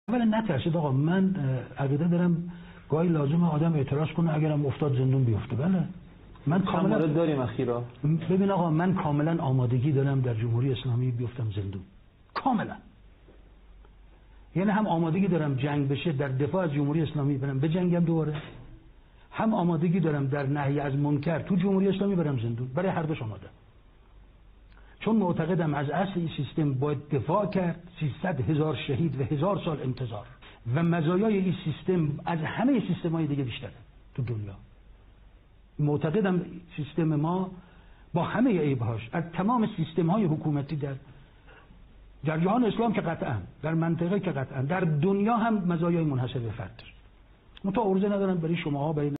اولا نترسید آقا، من عقیده دارم گاهی لازمه آدم اعتراض کنه، اگرم افتاد زندون بیفته. بله من کاملا داریم اخیرا. ببین آقا، من کاملا آمادگی دارم در جمهوری اسلامی بیفتم زندون، کاملا. یعنی هم آمادگی دارم جنگ بشه در دفاع از جمهوری اسلامی برم بجنگم دوباره، هم آمادگی دارم در نهی از منکر تو جمهوری اسلامی برم زندون. برای هر دوش آماده، چون معتقدم از اصل این سیستم باید دفاع کرد. 300,000 شهید و 1000 سال انتظار و مزایای این سیستم از همه سیستم‌های دیگه بیشتره تو دنیا. معتقدم سیستم ما با همه عیب‌هاش از تمام سیستم‌های حکومتی در جهان اسلام که قطعاً، در منطقه که قطعاً، در دنیا هم مزایای منحصر به فرد داره. من تو عرضه ندارم برای شماها، برای